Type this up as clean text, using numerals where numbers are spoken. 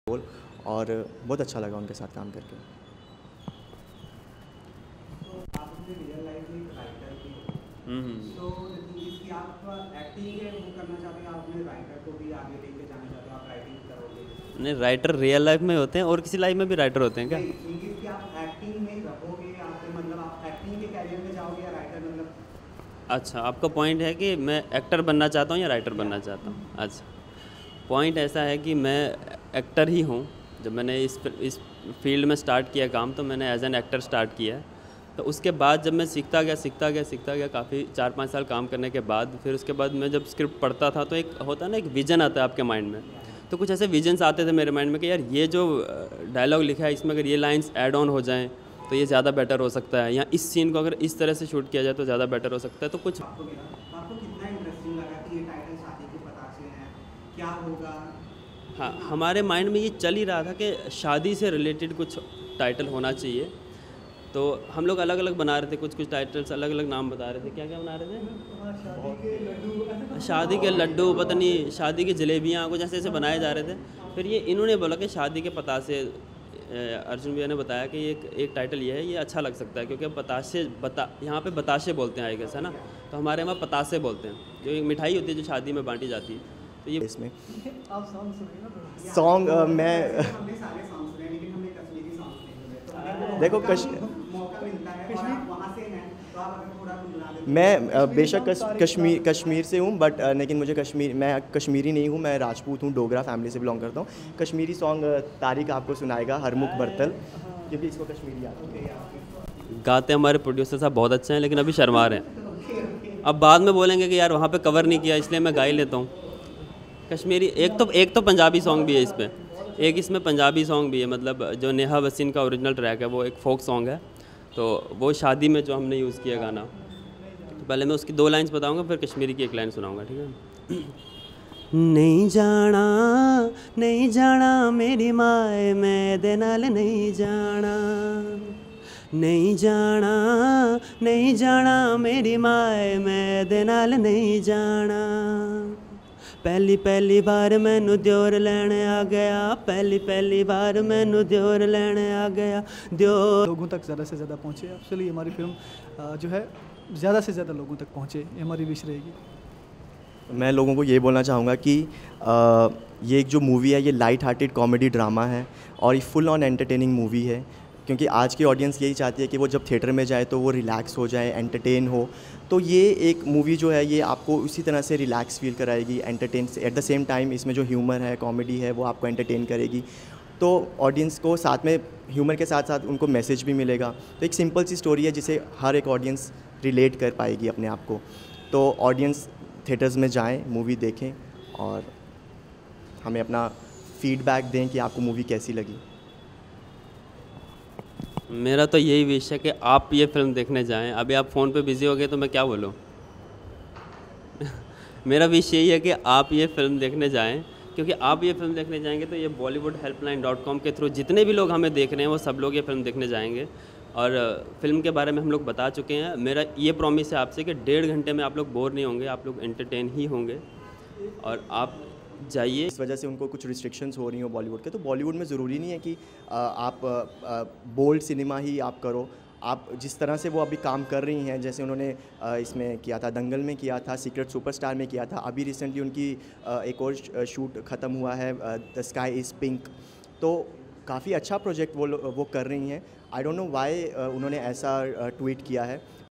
Role और बहुत अच्छा लगा उनके साथ काम करके। तो आप अपने रियल लाइफ में एक राइटर भी हो, तो इसकी आप एक्टिंग के वो करना चाहते हैं, आप अपने राइटर को भी आगे लेके जाना चाहते हो, आप राइटिंग करोगे? नहीं, राइटर रियल लाइफ में होते हैं और किसी लाइफ में भी राइटर होते हैं क्या? नहीं, कि आप एक्टिंग में रहोगे, आप मतलब आप एक्टिंग के कैरियर में जाओगे या राइटर मतलब? अच्छा, आपका पॉइंट है कि मैं एक्टर बनना चाहता हूँ या राइटर बनना चाहता हूँ। अच्छा, पॉइंट ऐसा है कि मैं एक्टर ही हूँ। जब मैंने इस फील्ड में स्टार्ट किया काम, तो मैंने एज एन एक्टर स्टार्ट किया है। तो उसके बाद जब मैं सीखता गया काफ़ी 4-5 साल काम करने के बाद, फिर उसके बाद मैं जब स्क्रिप्ट पढ़ता था तो एक होता है ना, एक विज़न आता है आपके माइंड में। तो कुछ ऐसे विजन्स आते थे मेरे माइंड में कि यार ये जो डायलॉग लिखा है इसमें अगर ये लाइंस ऐड ऑन हो जाएं तो ये ज़्यादा बेटर हो सकता है, या इस सीन को अगर इस तरह से शूट किया जाए तो ज़्यादा बेटर हो सकता है। तो कुछ आपको कितना इंटरेस्टिंग लगा कि ये टाइटल शादी के पतासे है, क्या होगा? हाँ, हमारे माइंड में ये चल ही रहा था कि शादी से रिलेटेड कुछ टाइटल होना चाहिए। तो हम लोग अलग अलग बना रहे थे, कुछ टाइटल्स अलग अलग नाम बता रहे थे। क्या क्या बना रहे थे? शादी के लड्डू, पता नहीं शादी की जलेबियाँ, कुछ ऐसे ऐसे बनाए जा रहे थे। फिर ये इन्होंने बोला कि शादी के पतासे, अर्जुन भैया ने बताया कि ये एक टाइटल ये है, ये अच्छा लग सकता है क्योंकि यहाँ पे बताशे बोलते हैं आई गेस, है ना? तो हमारे वहाँ पतासे बोलते हैं, जो एक मिठाई होती है जो शादी में बांटी जाती है। तो ये इसमें आप सॉन्ग सुनिए ना। सॉन्ग मैं हमने सारे सॉन्ग सुने, लेकिन हमने कश्मीरी सॉन्ग नहीं सुने। तो देखो मौका मिलता है और आप वहाँ से हैं, तो आप अगर थोड़ा गुनगुना दें। मैं बेशक कश्मीर से हूँ, बट लेकिन मैं कश्मीरी नहीं हूँ, मैं राजपूत हूँ, डोगरा फैमिली से बिलोंग करता हूँ। कश्मीरी सॉन्ग तारिक आपको सुनाएगा, हरमुख बर्तल, क्योंकि इसको कश्मीरी आता है। गाते हमारे प्रोड्यूसर साहब बहुत अच्छे हैं, लेकिन अभी शर्मा रहे हैं। अब बाद में बोलेंगे कि यार वहाँ पे कवर नहीं किया, इसलिए मैं गा ही लेता हूँ कश्मीरी। एक तो पंजाबी सॉन्ग भी है इस पर, एक इसमें पंजाबी सॉन्ग भी है, मतलब जो नेहा वसीन का ओरिजिनल ट्रैक है वो एक फोक सॉन्ग है। तो वो शादी में जो हमने यूज़ किया गाना, तो पहले मैं उसकी 2 लाइन्स बताऊंगा, फिर कश्मीरी की 1 लाइन सुनाऊंगा, ठीक है? नहीं जाना मेरी माए, मैं दे नाल नहीं जाना, नहीं जाना मेरी माए, मैं दे नाल नहीं जाना। पहली बार मैनू दियोर लैने आ गया, पहली बार मैनू दियोर लैने आ गया। लोगों तक ज़्यादा से ज़्यादा पहुँचे, एक्चुअली हमारी फिल्म जो है ज़्यादा से ज़्यादा लोगों तक पहुँचे, ये हमारी विश रहेगी। मैं लोगों को ये बोलना चाहूँगा कि ये एक जो मूवी है ये लाइट हार्टेड कॉमेडी ड्रामा है और ये फुल ऑन एंटरटेनिंग मूवी है, क्योंकि आज की ऑडियंस यही चाहती है कि वो जब थिएटर में जाए तो वो रिलैक्स हो जाए, एंटरटेन हो। तो ये एक मूवी जो है ये आपको उसी तरह से रिलैक्स फील कराएगी, एंटरटेन से एट द सेम टाइम। इसमें जो ह्यूमर है, कॉमेडी है, वो आपको एंटरटेन करेगी। तो ऑडियंस को साथ में ह्यूमर के साथ साथ उनको मैसेज भी मिलेगा। तो एक सिंपल सी स्टोरी है जिसे हर एक ऑडियंस रिलेट कर पाएगी अपने आप को। तो ऑडियंस थिएटर्स में जाएं, मूवी देखें और हमें अपना फीडबैक दें कि आपको मूवी कैसी लगी। मेरा तो यही विश है कि आप ये फिल्म देखने जाएं। अभी आप फ़ोन पे बिज़ी हो गए तो मैं क्या बोलूँ मेरा विश यही है कि आप ये फिल्म देखने जाएं, क्योंकि आप ये फिल्म देखने जाएंगे तो ये bollywoodhelpline.com के थ्रू जितने भी लोग हमें देख रहे हैं वो सब लोग ये फिल्म देखने जाएंगे। और फिल्म के बारे में हम लोग बता चुके हैं। मेरा ये प्रॉमिस है आपसे कि 1.5 घंटे में आप लोग बोर नहीं होंगे, आप लोग एंटरटेन ही होंगे। और आप जाइए। इस वजह से उनको कुछ रिस्ट्रिक्शंस हो रही हो बॉलीवुड के, तो बॉलीवुड में ज़रूरी नहीं है कि आप बोल्ड सिनेमा ही आप करो। आप जिस तरह से वो अभी काम कर रही हैं, जैसे उन्होंने इसमें किया था, दंगल में किया था, सीक्रेट सुपरस्टार में किया था, अभी रिसेंटली उनकी एक और शूट ख़त्म हुआ है, द स्काई इज़ पिंक। तो काफ़ी अच्छा प्रोजेक्ट वो कर रही हैं। आई डोंट नो व्हाई उन्होंने ऐसा ट्वीट किया है,